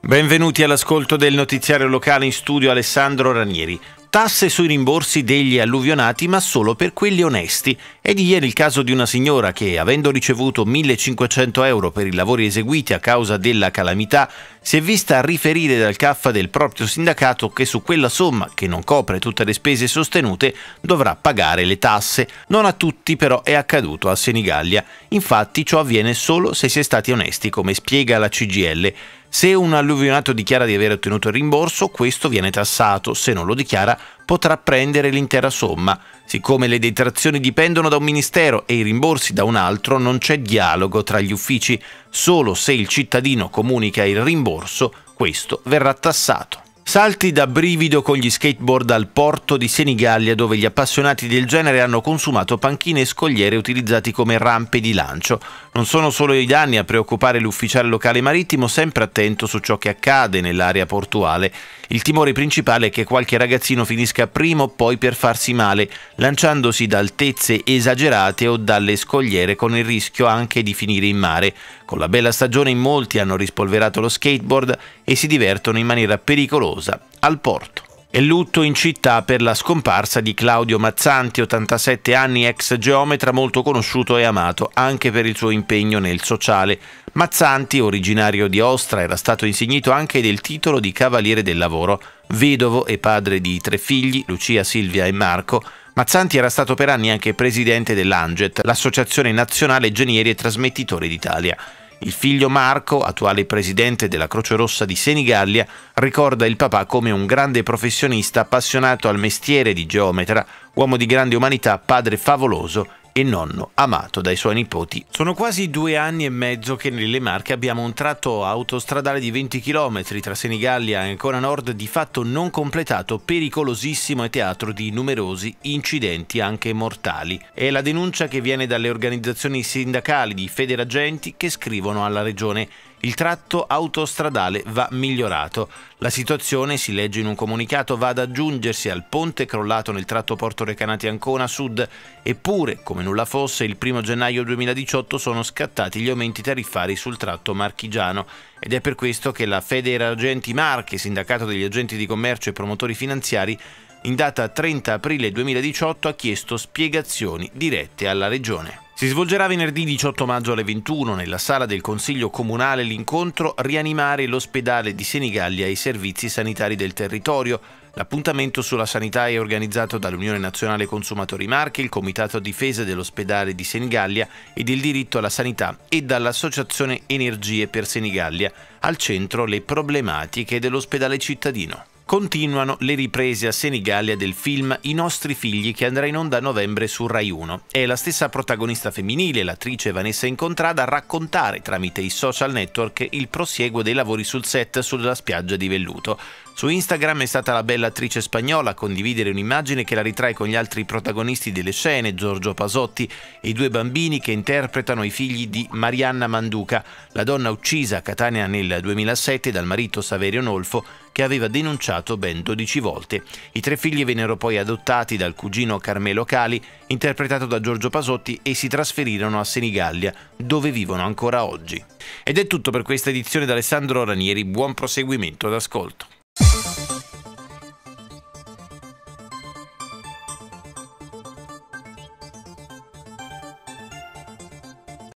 Benvenuti all'ascolto del notiziario locale, in studio Alessandro Ranieri. Tasse sui rimborsi degli alluvionati, ma solo per quelli onesti. È di ieri il caso di una signora che, avendo ricevuto 1.500 euro per i lavori eseguiti a causa della calamità, si è vista riferire dal CAF del proprio sindacato che su quella somma, che non copre tutte le spese sostenute, dovrà pagare le tasse. Non a tutti però è accaduto a Senigallia. Infatti ciò avviene solo se si è stati onesti, come spiega la CGIL. Se un alluvionato dichiara di aver ottenuto il rimborso, questo viene tassato. Se non lo dichiara, potrà prendere l'intera somma. Siccome le detrazioni dipendono da un ministero e i rimborsi da un altro, non c'è dialogo tra gli uffici. Solo se il cittadino comunica il rimborso, questo verrà tassato. Salti da brivido con gli skateboard al porto di Senigallia, dove gli appassionati del genere hanno consumato panchine e scogliere utilizzati come rampe di lancio. Non sono solo i danni a preoccupare l'ufficiale locale marittimo, sempre attento su ciò che accade nell'area portuale. Il timore principale è che qualche ragazzino finisca prima o poi per farsi male, lanciandosi da altezze esagerate o dalle scogliere, con il rischio anche di finire in mare. Con la bella stagione in molti hanno rispolverato lo skateboard e si divertono in maniera pericolosa al porto. È lutto in città per la scomparsa di Claudio Mazzanti, 87 anni, ex geometra molto conosciuto e amato anche per il suo impegno nel sociale. Mazzanti, originario di Ostra, era stato insignito anche del titolo di Cavaliere del Lavoro. Vedovo e padre di 3 figli, Lucia, Silvia e Marco, Mazzanti era stato per anni anche presidente dell'Anget, l'Associazione Nazionale Genieri e Trasmettitori d'Italia. Il figlio Marco, attuale presidente della Croce Rossa di Senigallia, ricorda il papà come un grande professionista appassionato al mestiere di geometra, uomo di grande umanità, padre favoloso e nonno amato dai suoi nipoti. Sono quasi 2 anni e mezzo che nelle Marche abbiamo un tratto autostradale di 20 km tra Senigallia e Ancona Nord di fatto non completato, pericolosissimo e teatro di numerosi incidenti anche mortali. È la denuncia che viene dalle organizzazioni sindacali di Federagenti, che scrivono alla Regione: il tratto autostradale va migliorato. La situazione, si legge in un comunicato, va ad aggiungersi al ponte crollato nel tratto Porto Recanati-Ancona Sud. Eppure, come nulla fosse, il 1 gennaio 2018 sono scattati gli aumenti tariffari sul tratto marchigiano. Ed è per questo che la Federagenti Marche, sindacato degli agenti di commercio e promotori finanziari, in data 30 aprile 2018 ha chiesto spiegazioni dirette alla Regione. Si svolgerà venerdì 18 maggio alle 21 nella sala del Consiglio Comunale l'incontro "Rianimare l'ospedale di Senigallia e i servizi sanitari del territorio". L'appuntamento sulla sanità è organizzato dall'Unione Nazionale Consumatori Marche, il Comitato a Difesa dell'Ospedale di Senigallia ed il Diritto alla Sanità e dall'Associazione Energie per Senigallia. Al centro le problematiche dell'ospedale cittadino. Continuano le riprese a Senigallia del film I nostri figli, che andrà in onda a novembre su Rai 1. È la stessa protagonista femminile, l'attrice Vanessa Incontrada, a raccontare tramite i social network il prosieguo dei lavori sul set sulla spiaggia di Velluto. Su Instagram è stata la bella attrice spagnola a condividere un'immagine che la ritrae con gli altri protagonisti delle scene, Giorgio Pasotti e i 2 bambini che interpretano i figli di Marianna Manduca, la donna uccisa a Catania nel 2007 dal marito Saverio Nolfo, che aveva denunciato ben 12 volte. I 3 figli vennero poi adottati dal cugino Carmelo Cali, interpretato da Giorgio Pasotti, e si trasferirono a Senigallia, dove vivono ancora oggi. Ed è tutto per questa edizione da Alessandro Ranieri. Buon proseguimento d'ascolto.